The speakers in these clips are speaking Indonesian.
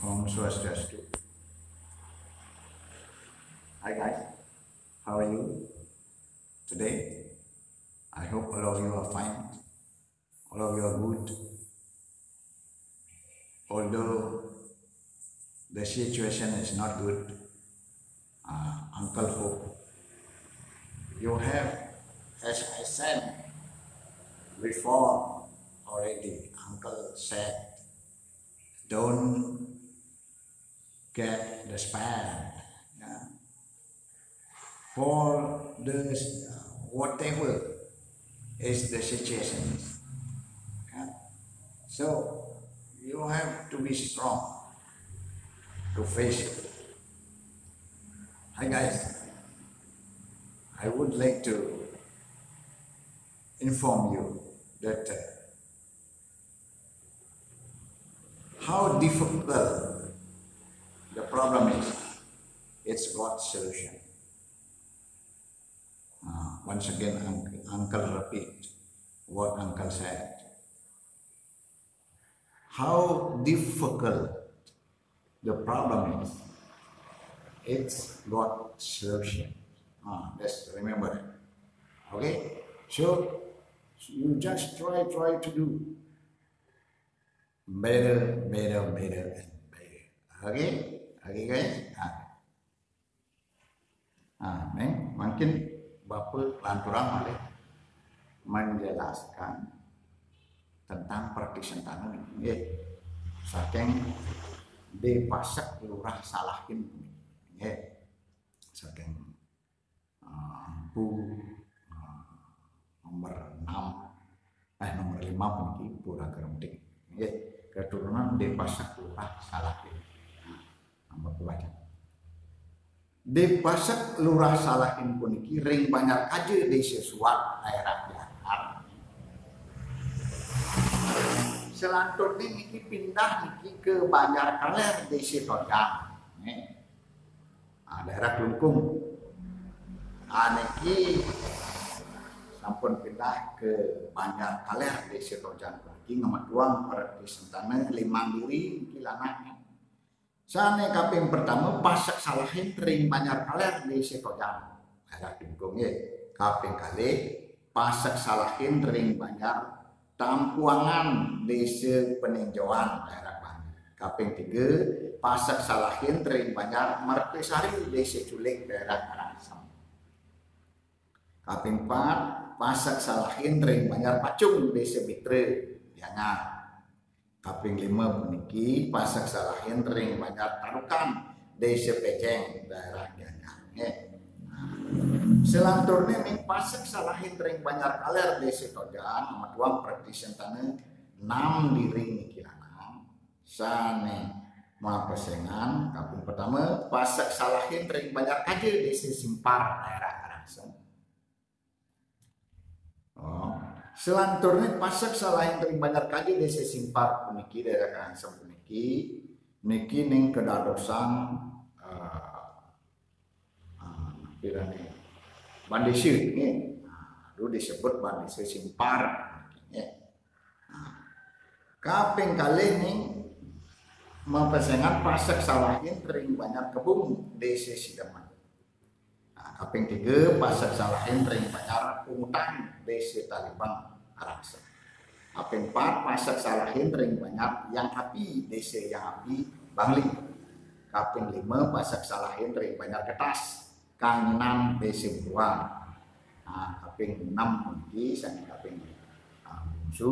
Om Swastiastu. Hi guys, how are you today? I hope all of you are fine, all of you are good. Although the situation is not good, Uncle hope you have, as I said before already, Uncle said, don't get despair. Yeah. For the whatever is the situation. Yeah. So you have to be strong to face it. Hi guys, I would like to inform you that how difficult the problem is, it's God's solution. Once again, Uncle repeat what Uncle said. How difficult the problem is, it's God's solution. Let's remember it. Okay? So you just try to do better and better. Okay? Okay guys? Neng, mungkin Bapak lanturan oleh menjelaskan tentang perdiksian tanah ini. Saking dipasak lurah salahin ini. Saking bu nomor 6 nomor 5 ini pura geremdik. Keturunan dipasak lurah salahin. Nomor 2. Dipasak lurah salahin puniki ring banyak aja di sesuatu daerah Jakarta. Selantur niki pindah niki ke Banjar Kaler di Sitojang. Daerah Klungkung. Niki sampun pindah ke Banjar Kaler di Sitojang. Niki ngametuang pertisentana Limandiri niki lanang. Sane kaping pertama pasak salahin ring Banjar Kaler di Sitojang. Daerah Klungkung ya. Kaping kali pasak salahin ring Banjar Tampuangan desa Peninjauan daerah Banjar. Kaping 3 pasak salahin ring Banjar Mertesari desa Culik daerah Karangsem. Kaping 4 pasak salahin ring Banjar Pacung desa Bitre Dianyar. Kaping 5 puniki pasak salahin ring Banjar Tarukan desa Pejeng daerah Dianyar. Selanturnya ning pasak salahin ring Banjar Kaler desa Sitojang nomor 2 perdiksian tanah 6 di ring niki lanang. Sane mapesengan kaping pertama pasak salahin ring Banjar Kaje desa Simpar daerah Karangsem. Selanturnya pasak salahin ring Banjar Kaje desa Simpar puniki daerah Karangsem puniki niki ning kedadosan pirane Bandese ini, dulu disebut Bandese Simpar. Kaping kali ini mempesengan pasak salahin ring Banjar Kebung desa Sideman. Kaping 3 pasak salahin ring Banjar Pungutan desa Talibang Karangsem. Kaping 4 pasak salahin ring Banjar Yang Api desa Yang Api Bangli. Kaping 5 pasak salahin ring Banjar Ketas Kanginan desa Buruan. Kaping 6 puniki sang kaping bungsu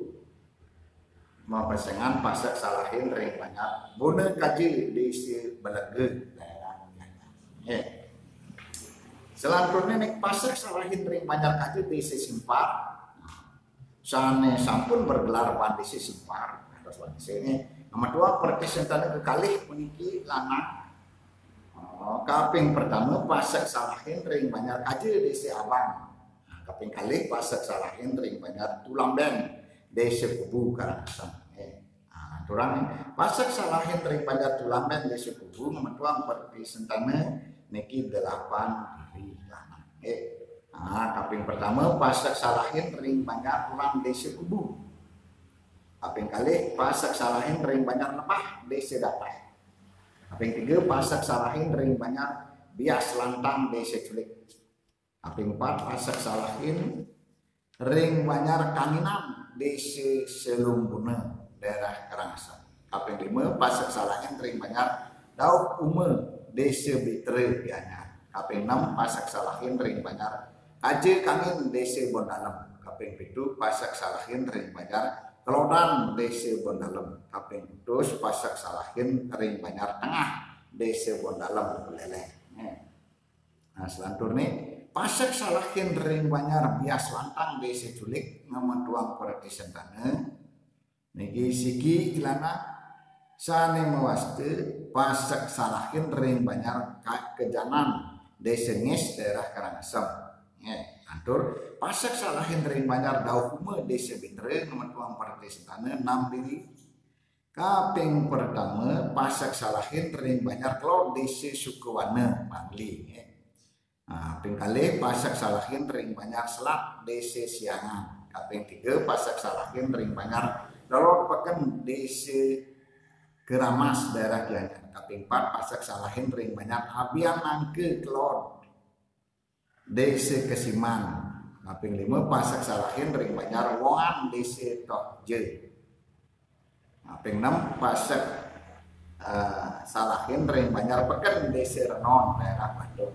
mempesengan pasak salahin ring Banjar Bone Kaji desa Belege daerah Dianyar. Selanjutnya nek pasak salahin ring Banjar Kaji desa Simpar. Sane sampun bergelar Bandese Simpar atas Bandese ini. Nomor 2 pertisentane kekalih puniki lanang. Kaping pertama pasak salahin ring Banjar Kaje desa Abang. Kaping kali pasak salahin ring Banjar Tulamben desa Kubu Karangsem. Aturan pasak salahin ring Banjar Tulamben desa Kubu memetuang pertisentane niki 8 di lanang. Kaping pertama pasak salahin ring Banjar Tulang desa Kubu. Kaping kali pasak salahin ring banyak lepah DC dapat. Kaping tiga pasak salahin ring banyak bias lantang DC culik. Kaping empat pasak salahin ring banyak kanginan DC selumbuna daerah Karangasem. Kaping lima pasak salahin ring banyak dauk ume DC bitre bianya. Kaping enam pasak salahin ring banyak kaje kangin DC Bondalem. Kaping pitu pasak salahin ring banyak Kelodan DC Bondalem. Kaping putus pasak salahin ring Banyar Tengah DC Bondalem Leleh. Nah selantur nih pasak salahin ring Banyar bias lantang DC Culik ngametuang perati sentana. Niki siki ilana sane mewaste pasak salahin ring Banyar kejanan DC Ngis daerah Karangasem. Antur pasak salahin ring Banyar daukume DC Bitre ngametuang perati sentana 6 diri. Kaping pertama pasak salahin ring Banyar Kelor DC Sukewana Bangli. Kaping kali pasak salahin ring Banyar Selat DC Siangan. Kaping tiga pasak salahin ring Banyar Dalor Peken DC Keramas daerah Gianyar. Kaping 4 pasak salahin ring Banyar Abian Nangke Kelor DC Kesiman. Kaping 5 pasak salahin ring Banyar Wongan DC Tokje. Kaping 6 pasak salahin ring Banyar Peken DC Renon daerah Bandung.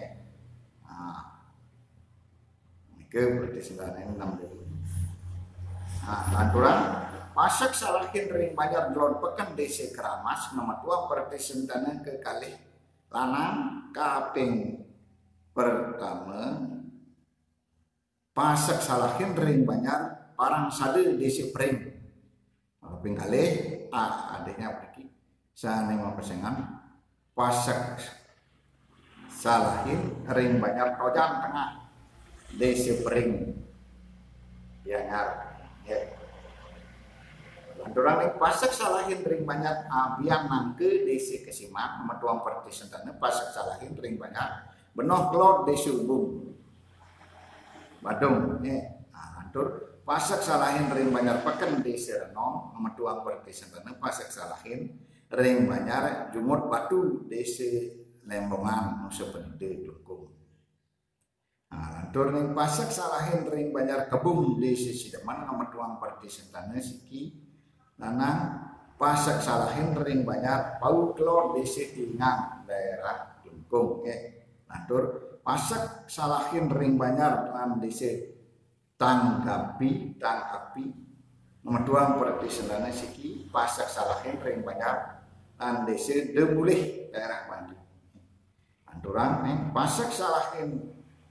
Ke berarti 96 dulu. Lanturan pasak salahin ring Banyar Delon Peken DC Keramas nomor 2 berarti sentana ke kalih lanang. Kaping pertama pasak salahin ring Banyar Parang Sade DC Pring. Kaping kalih adanya pergi sane mapesengan pasak salahin ring Banyar Tojang Tengah DC Pring Gianyar. Lanturan ning pasak salahin ring Banyar Abian Nangke DC Kesiman nomor 2 perti sentana pasak salahin ring Banyar Benoh Kelor DC Ubung Badung. Lantur pasak salahin ring Banyar Peken DC Renon nomor 2 perti sentana pasak salahin ring Banyar Jumut Batu DC Lembongan Nusa Penida Klungkung. Lantur ning pasak salahin ring Banyar Kebung DC Sideman nomor 2 perti sentana siki lanang pasak salahin ring Banyar Pau Kelor DC Tingang daerah Klungkung. Lantur pasak salahin ring Banyar lan DC Tangkapi nomor 2 perti sentana siki pasak salahin ring Banyar lan DC Demulih daerah Bandung. Lanturan pasak salahin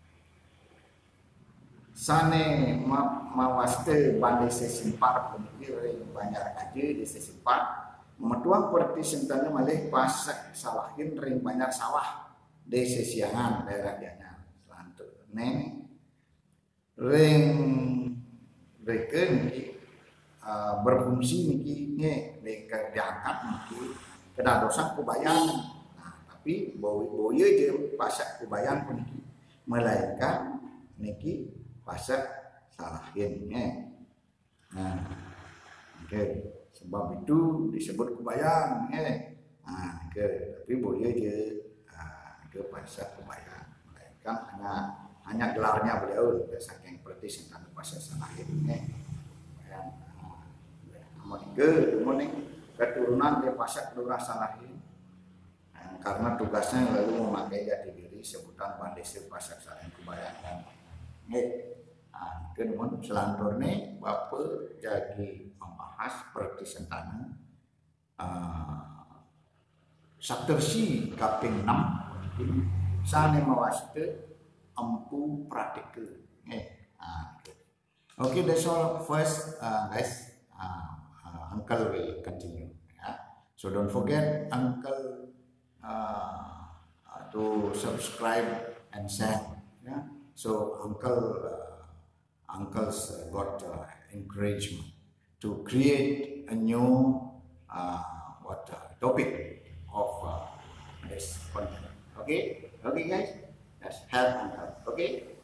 sane mawaste bandese simpar pemikir ring Banyar Kaje DC Simpar nomor 2 perti sentana malih pasak salahin ring Banyar Sawah DC Siangan daerah Gianyar. Lantur neng ring reken niki berfungsi niki diangkat niki kedadosan kubayan. Tapi boyo je pasak kubayan pun niki melainkan niki pasak salahin. Sebab itu disebut kubayan. Tapi boyo je ke pasak kubayan melainkan hanya gelarnya beliau saking perti sentana pasak salahin. Kemudian keturunan dia pasak lurah salahin karena tugasnya lalu memakai jati diri sebutan bandese pasak salahin kubayan. Kemudian selantur nih Bapak jadi membahas perti sentana Saktersi kaping 6 sane mawaste empu pratike. Okay, that's all first guys. Uncle will continue. So don't forget Uncle to subscribe and share. So Uncle's got encouragement to create a new topic of this content. Okay guys, let's help Uncle. Okay.